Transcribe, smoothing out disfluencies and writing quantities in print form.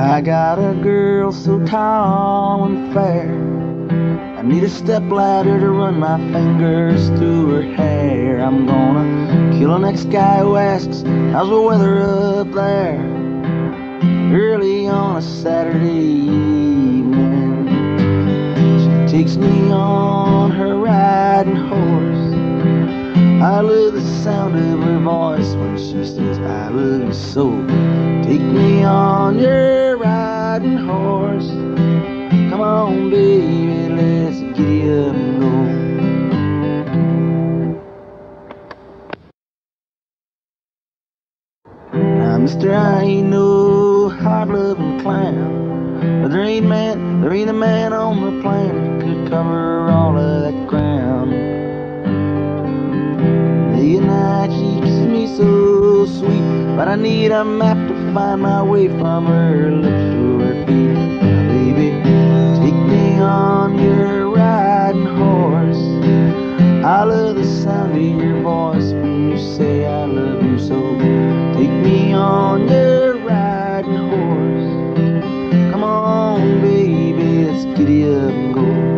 I got a girl so tall and fair, I need a stepladder to run my fingers through her hair. I'm gonna kill the next guy who asks, how's the weather up there? Early on a Saturday evening, she takes me on her riding horse. I love the sound of her voice when she says, I love you so. Take me on your riding horse. Come on, baby, let's get up and go. Now, mister, I ain't no hard-loving clown, but there ain't a man on the planet could cover all of that ground. Day and night she kisses me so sweet, but I need a map to find my way from her lips to her feet. Now, baby, take me on your riding horse. I love the sound of your voice when you say I love you so. Take me on your riding horse. Come on, baby, let's giddy up and go.